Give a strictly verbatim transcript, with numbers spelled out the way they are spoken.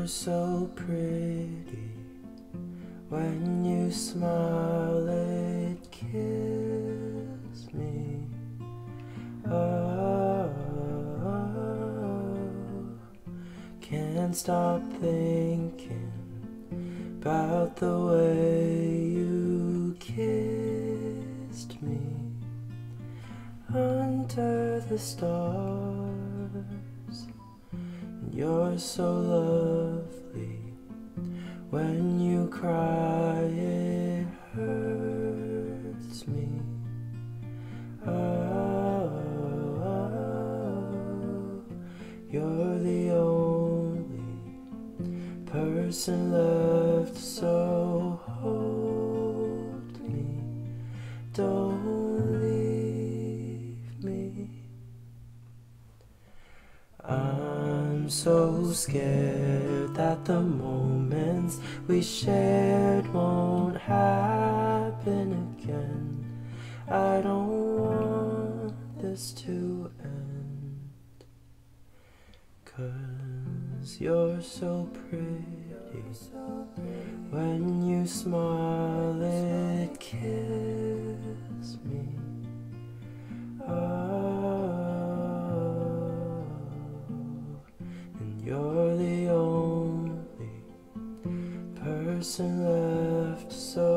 so pretty. When you smile, it kills me. Oh, can't stop thinking about the way you kissed me under the stars. And you're so lovely. When you cry, it hurts me. Oh, you're the only person left, so hold me. Don't leave me. I'm so scared that the moments we shared won't happen again. I don't want this to end, 'cause you're so pretty. When you smile, it kills me. Oh, and you're the only person left, so